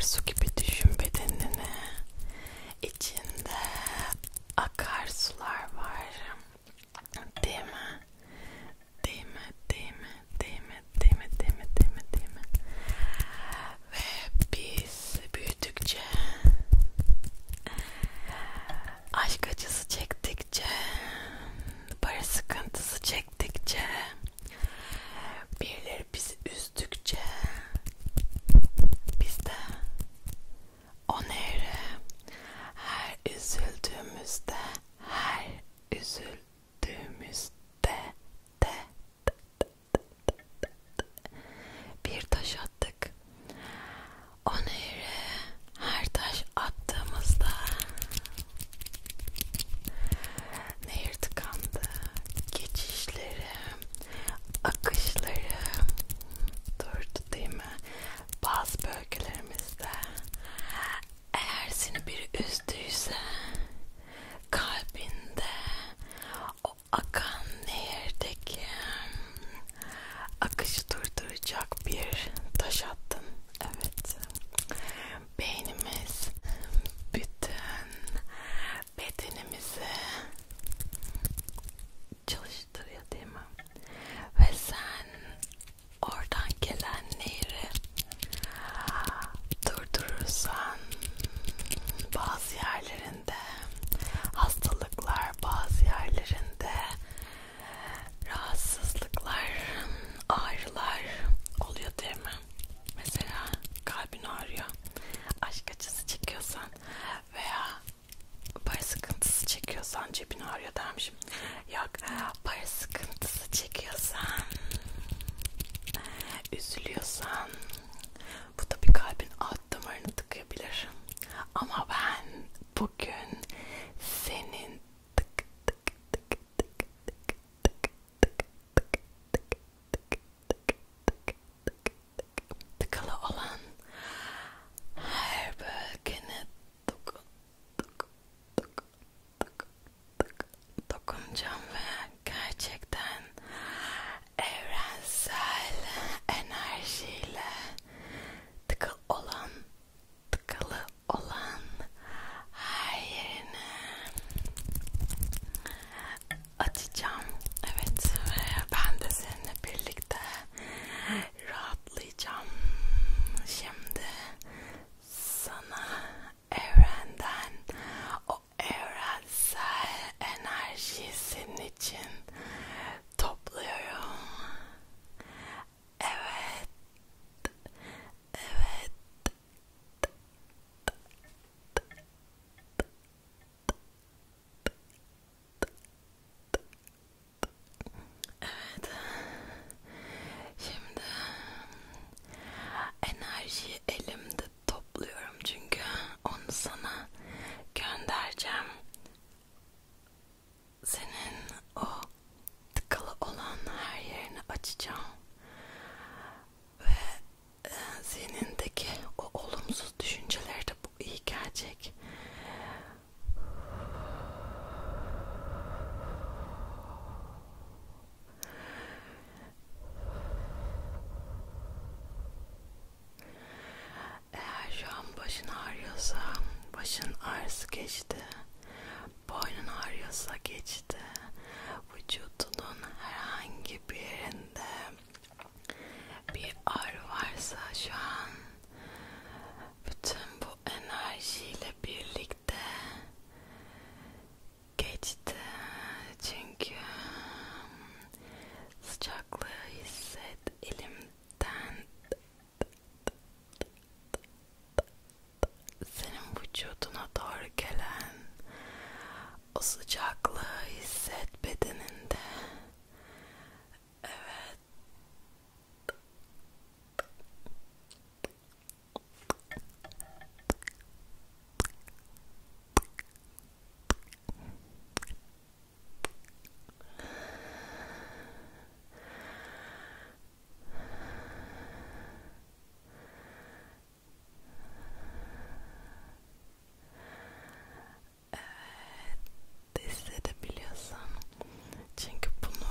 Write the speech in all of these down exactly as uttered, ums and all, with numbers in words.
akarsu gibi düşün bedenini. İçinde akarsular var. Değil mi? Değil mi? Değil mi? Değil mi? Değil mi? Değil mi? Değil mi? Değil mi? Ve biz büyüdükçe, aşk acısı çektikçe, para sıkıntısı çektikçe, birileri bizi üzdükçe biz de o nehre her üzüldüğümüzde, her üzüldüğümüzde de bir taş attık. O nehre her taş attığımızda nehir tıkandı. Geçişleri, akışları durdu değil mi? Bazı bölgelerimizde eğer seni biri üzdüyse kalbinde o akan nehirdeki akışı durduracak bir taş attın. Evet. Beynimiz bütün bedenimizi çalıştırıyor değil mi? Ve sen oradan gelen nehri durdurursan bazı yerlerinde hastalıklar, bazı yerlerinde rahatsızlıklar, ağrılar oluyor değil mi? Mesela kalbin ağrıyor, aşk acısı çekiyorsan veya para sıkıntısı çekiyorsan, cebin ağrıyor dermişim. Yok, para sıkıntısı çekiyorsan, üzülüyorsan, bu da bir kalbin alt damarını tıkayabilir. Ama ben bugün senin tık tık tık tık tık tıkalı olan her bölgene dokun, dokun, dokun, dokun, dokun, dokunacağım ve gerçekten evrensel enerjiyle tıkalı olan, tıkalı olan her yerini açacağım. Evet, ve ben de seninle birlikte rahatlayacağım. Şimdi sana evrenden o evrensel enerjiyi senin için topluyorum. Evet, evet. Evet. Şimdi enerjiyi elimde topluyorum çünkü onu sana göndereceğim. Senin o tıkalı olan her yerini açacağım ve e, zihnindeki o olumsuz düşünceleri de bu iyi gelecek. Eğer şu an başın ağrıyorsa, başın ağrısı geçti. Boynun ağrıyorsa geçti. Vücudunun herhangi bir yerinde bir ağrı varsa şu an bütün bu enerjiyle birlikte geçti. Çünkü sıcaklığı hisset elimden. Senin vücuduna doğru gelen o sıcaklığı hisset bedeninde. Evet. Hissedebiliyorsun. Çünkü bunu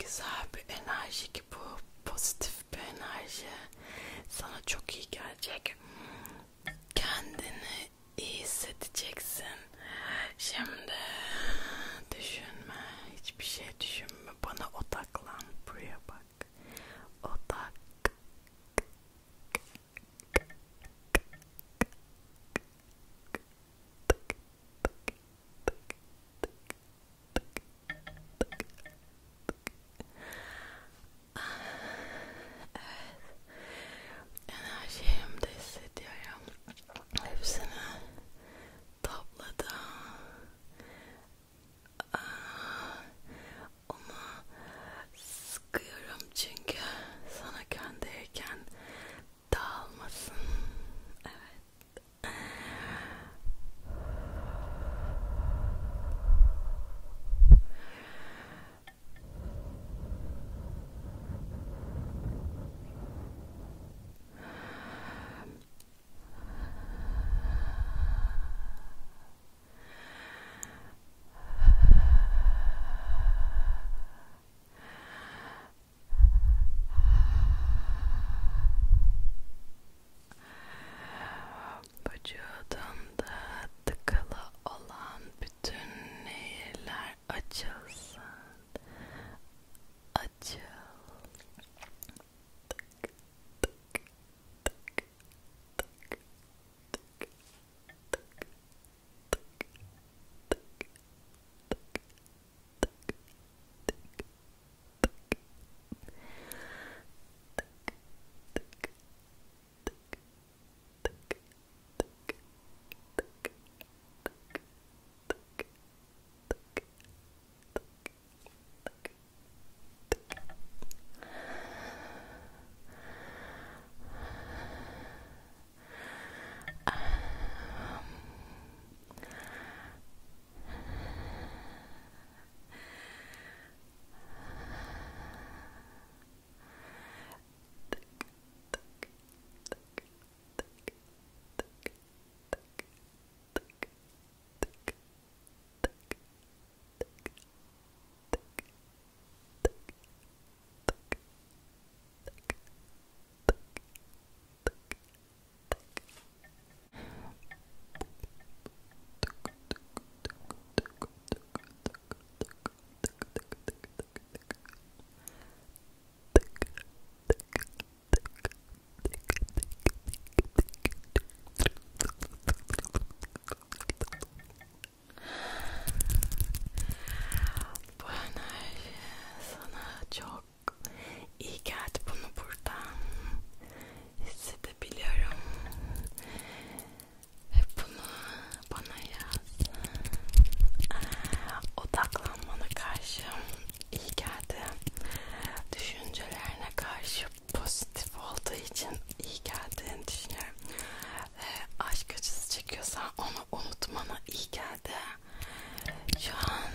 güzel bir enerji ki bu, pozitif bir enerji. Sana çok iyi gelecek. Kendini iyi hissedeceksin. Şimdi düşünme, hiçbir şey düşünme. Bana odaklan, buraya bak. Odak. Enerjimi de hissediyorum. Hepsini topladım. Onu sıkıyorum çünkü sana gönderirken dağılmasın. Evet. Vücudunda tıkalı olan bütün nehirler açılsın. Açıl. Bu enerji sana çok iyi geldi. Bunu buradan hissedebiliyorum. Ve bunu bana yaz. Odaklanmana karşı iyi geldi. Düşüncelerine karşı pozitif olduğu için iyi geldiğini düşünüyorum. Ve aşk acısı çekiyorsan onu unutmana iyi geldi. Şu an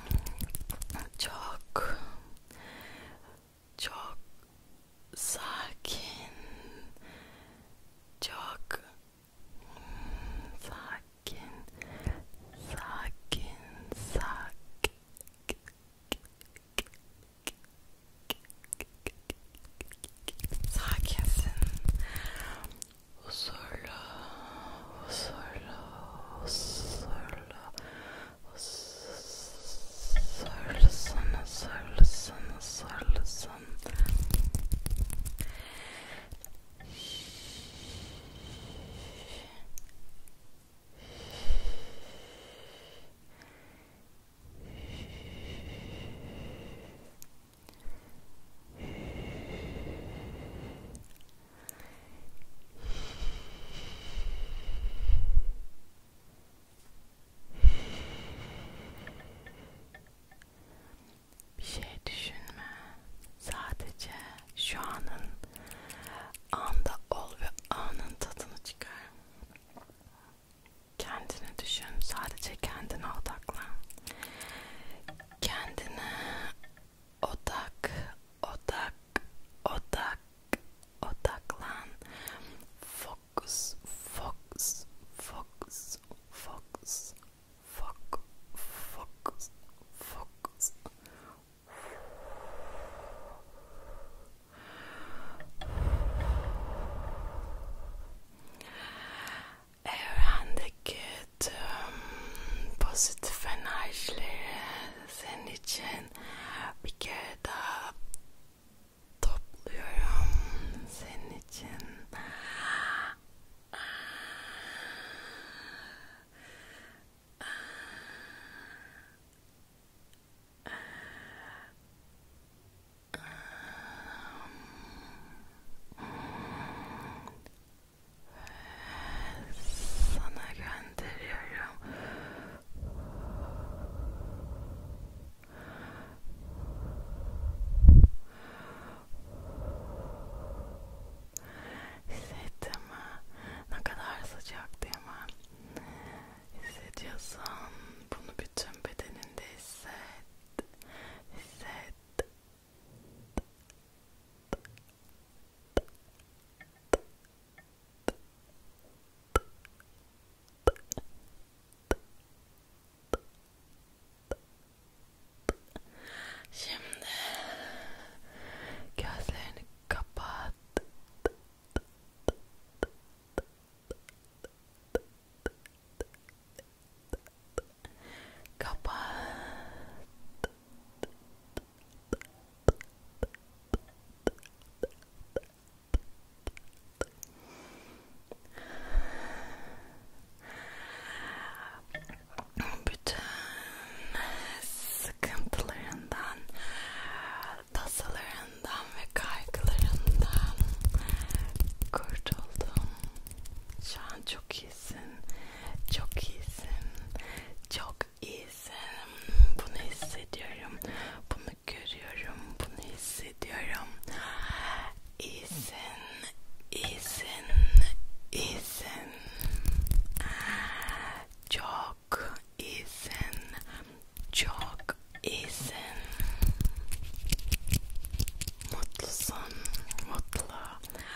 çok çok sakin, çok sakin, sakin, sakin, sakinsin, huzurlu, huzurlu, huzurlu, huzurlusun, huzurlusun, huzurlusun. mutlu,